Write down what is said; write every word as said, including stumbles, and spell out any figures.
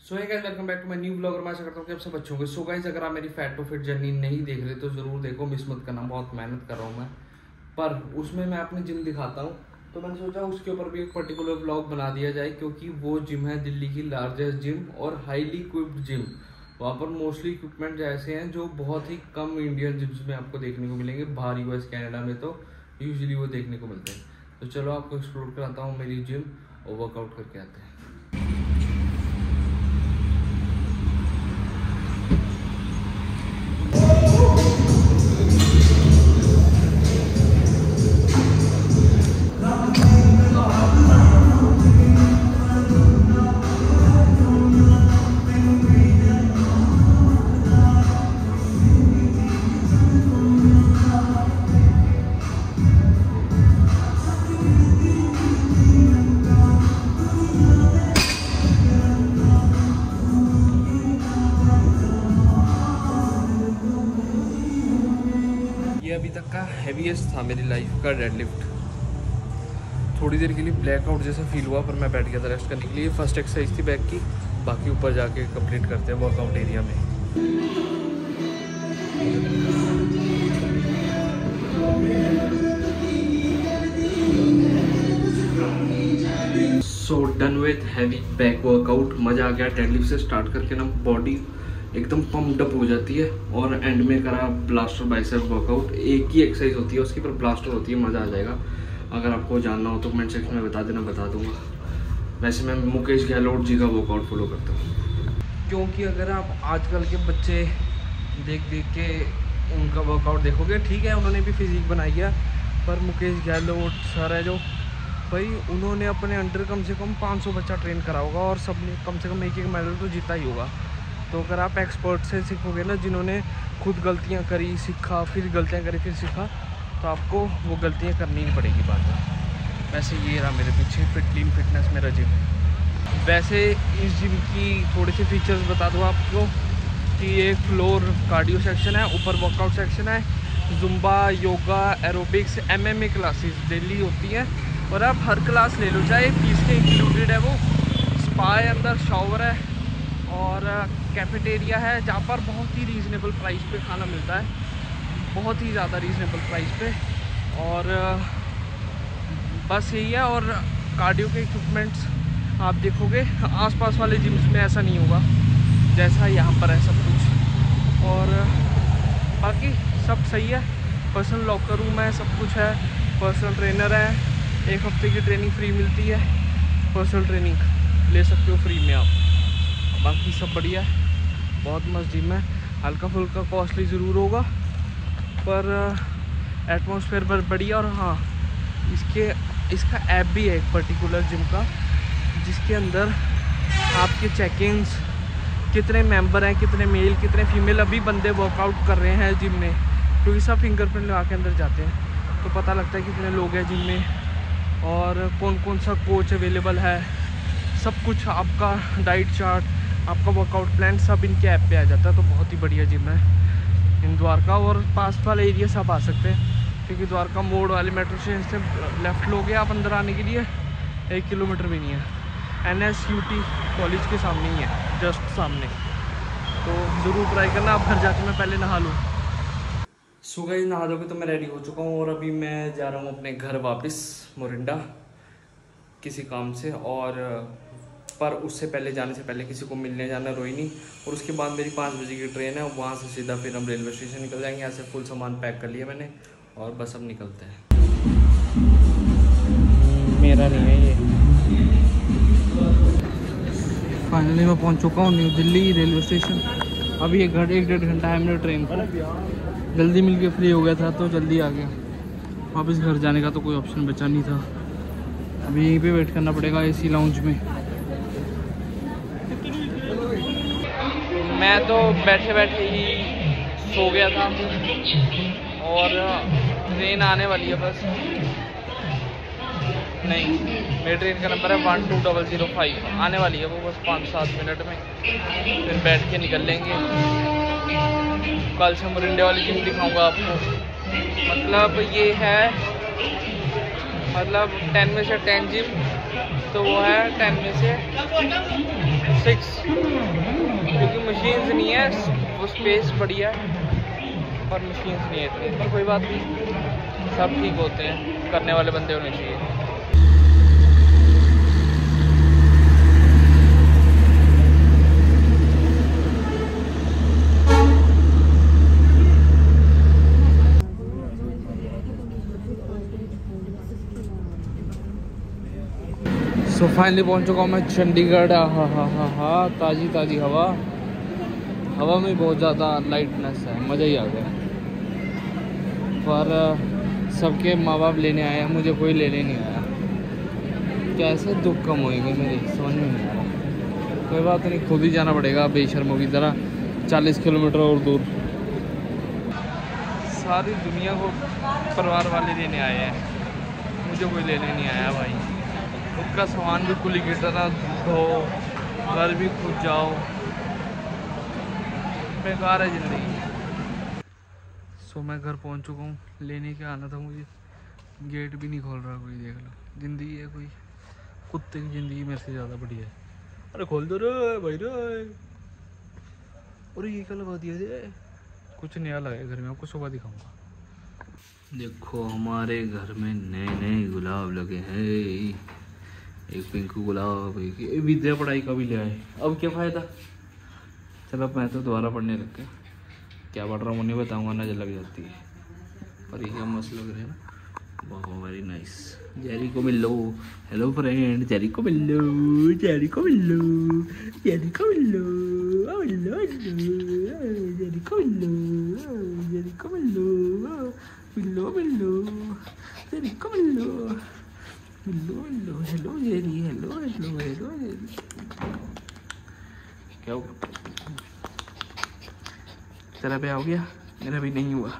So hey guys, welcome back to my new blog. और मैं आशा करता हूँ कि आप सब अच्छे होंगे। सो गाइस, अगर आप मेरी फैट टू फिट जर्नी नहीं देख रहे तो जरूर देखो, मिस मत करना। बहुत मेहनत कर रहा हूँ मैं, पर उसमें मैं अपनी जिम दिखाता हूँ। तो मैंने सोचा उसके ऊपर भी एक पर्टिकुलर ब्लॉग बना दिया जाए, क्योंकि वो जिम है दिल्ली की लार्जेस्ट जिम और हाईली इक्विप्ड जिम। वहाँ पर मोस्टली इक्विपमेंट ऐसे हैं जो बहुत ही कम इंडियन जिम्स में आपको देखने को मिलेंगे। बाहर यूएस कनाडा में तो यूजुअली वो देखने को मिलते हैं। तो चलो आपको एक्सप्लोर कराता हूँ मेरी जिम और वर्कआउट करके आते हैं। अभी तक का हैवीएस्ट था मेरी लाइफ का डेडलिफ्ट। थोड़ी देर के लिए ब्लैकआउट जैसा फील हुआ, पर मैं बैठ गया था रेस्ट करने के लिए। फर्स्ट एक्सरसाइज थी बैक की, बाकी ऊपर जाके कंप्लीट करते हैं वर्कआउट एरिया में। So done with heavy back workout. मज़ा आ गया। डेडलिफ्ट से स्टार्ट करके ना बॉडी एकदम पम्प्ड अप हो जाती है। और एंड में करा ब्लास्टर बाइसेप वर्कआउट। एक ही एक्सरसाइज होती है उसकी, पर ब्लास्टर होती है। मज़ा आ जाएगा। अगर आपको जानना हो तो कमेंट सेक्शन में बता देना, बता दूंगा। वैसे मैं मुकेश गहलोत जी का वर्कआउट फॉलो करता हूँ, क्योंकि अगर आप आजकल के बच्चे देख देख के उनका वर्कआउट देखोगे, ठीक है उन्होंने भी फिजिक बनाई है, पर मुकेश गहलोत सर है जो भाई, उन्होंने अपने अंडर कम से कम पाँच सौ बच्चा ट्रेन करा होगा और सबने कम से कम एक एक मेडल तो जीता ही होगा। तो अगर आप एक्सपर्ट से सीखोगे ना, जिन्होंने खुद गलतियां करी, सीखा, फिर गलतियां करी, फिर सीखा, तो आपको वो गलतियां करनी ही पड़ेगी बाद में। वैसे ये रहा मेरे पीछे फिट क्लीन फिटनेस मेरा जिम। वैसे इस जिम की थोड़ी सी फीचर्स बता दूँ आपको कि एक फ्लोर कार्डियो सेक्शन है, ऊपर वर्कआउट सेक्शन है, Zumba, yoga, aerobics, MMA classes daily होती हैं। और आप हर क्लास ले लो, चाहे फीस के इंक्लूडेड है वो। स्पा है अंदर, शावर है और कैफेटेरिया है, जहाँ पर बहुत ही रीज़नेबल प्राइस पे खाना मिलता है, बहुत ही ज़्यादा रीज़नेबल प्राइस पे। और बस यही है। और कार्डियो के इक्विपमेंट्स आप देखोगे आसपास वाले जिम्स में ऐसा नहीं होगा जैसा यहाँ पर है सब कुछ। और बाकी सब सही है। पर्सनल लॉकर रूम है, सब कुछ है, पर्सनल ट्रेनर है, एक हफ्ते की ट्रेनिंग फ्री मिलती है। पर्सनल ट्रेनिंग ले सकते हो फ्री में आप। बाकी सब बढ़िया है, बहुत मस्त जिम है। हल्का फुल्का कॉस्टली ज़रूर होगा, पर एटमॉस्फेयर पर बढ़िया। और हाँ, इसके इसका ऐप भी है एक पर्टिकुलर जिम का, जिसके अंदर आपके चेक-इन्स, कितने मेंबर हैं, कितने मेल, कितने फीमेल अभी बंदे वर्कआउट कर रहे हैं जिम में, क्योंकि सब फिंगरप्रिंट लगा के अंदर जाते हैं, तो पता लगता है कितने लोग हैं जिम में और कौन कौन सा कोच अवेलेबल है। सब कुछ आपका डाइट चार्ट, आपका वर्कआउट प्लान सब इनके ऐप पे आ जाता है। तो बहुत ही बढ़िया जिम है इन द्वारका। और पास वाले एरिया सब आ सकते हैं, क्योंकि द्वारका मोड़ वाले मेट्रो स्टेशन से लेफ्ट लोगे आप अंदर आने के लिए, एक किलोमीटर भी नहीं है। N S U T college के सामने ही है, जस्ट सामने। तो ज़रूर ट्राई करना। आप घर जाके मैं पहले नहा लूँ। सो गाइस, नहा दोगे तो मैं रेडी हो चुका हूँ और अभी मैं जा रहा हूँ अपने घर वापस मोरिंडा किसी काम से। और पर उससे पहले, जाने से पहले किसी को मिलने जाना रोहिणी। और उसके बाद मेरी पाँच बजे की ट्रेन है, वहाँ से सीधा फिर हम रेलवे स्टेशन निकल जाएंगे। यहाँ से फुल सामान पैक कर लिया मैंने और बस अब निकलते हैं। मेरा नहीं है ये। फाइनली मैं पहुँच चुका हूँ न्यू दिल्ली रेलवे स्टेशन। अभी एक घंटे एक डेढ़ घंटा है मेरे ट्रेन को। जल्दी मिल के फ्री हो गया था तो जल्दी आ गया। वापस घर जाने का तो कोई ऑप्शन बचा नहीं था। अभी यहीं पे वेट करना पड़ेगा एसी लाउंज में। मैं तो बैठे बैठे ही सो गया था और ट्रेन आने वाली है बस। नहीं, मेरी ट्रेन का नंबर है one two double zero five. आने वाली है वो बस पाँच सात मिनट में, फिर बैठ के निकल लेंगे। कल से मोरिंडा वाली जिम दिखाऊंगा आपको। मतलब ये है, मतलब टेन में से टेन जिम, तो वो है टेन में से सिक्स, क्योंकि मशीन्स नहीं है, वो स्पेस बढ़िया है और मशीन्स नहीं है इतनी, पर कोई बात नहीं, सब ठीक होते हैं, करने वाले बंदे होने चाहिए। सो फाइनली पहुंच चुका हूँ मैं चंडीगढ़। हाँ हाँ हाँ हाँ ताज़ी ताज़ी हवा, हवा में बहुत ज़्यादा लाइटनेस है, मज़ा ही आ गया। पर सबके माँ बाप लेने आए हैं, मुझे कोई लेने नहीं आया। कैसे दुख कम होएंगे मेरे, समझ में नहीं आ रहा। कोई बात नहीं, खुद ही जाना पड़ेगा बेशर्मों की तरह चालीस किलोमीटर और दूर। सारी दुनिया को परिवार वाले लेने आए हैं, मुझे कोई लेने नहीं आया भाई। उसका सामान भी कुली की तरह धो, घर भी खुद जाओ, बेकार है ज़िंदगी। सो मैं घर पहुंच चुका हूँ, लेने के आना था मुझे, गेट भी नहीं खोल रहा कोई। देख लो, ज़िंदगी है कोई, कुत्ते की ज़िंदगी मेरे से ज़्यादा बढ़िया है। अरे खोल दो रे भाई रे, अरे ये क्या लगा दिया रे। कुछ नया लगाया घर में, आपको सुबह दिखाऊंगा। देखो हमारे घर में नए नए गुलाब लगे हैं, एक पिंक गुलाब, एक विद्या पढ़ाई का भी ले आए। अब क्या फ़ायदा, चलो मैं तो दोबारा पढ़ने लग गया। क्या पढ़ रहा हूँ नहीं बताऊँगा, नजर लग जाती है। पर ये क्या मस्त लग रहे हैं ना, बहुत वेरी नाइस। जेरी को मिल लो, हेलो फ्रेंड, जेरी को मिल लो, जेरी को मिल लो, जेरी को मिल लो, मिलो जेरी को मिल लो, जेरी को मिल लो, मिलो मिलो जेरी को मिल लो, मिलो मिलो, hello Jerry, hello hello hello Jerry. क्या हुआ, तेरा ब्याह हो गया, मेरा भी नहीं हुआ।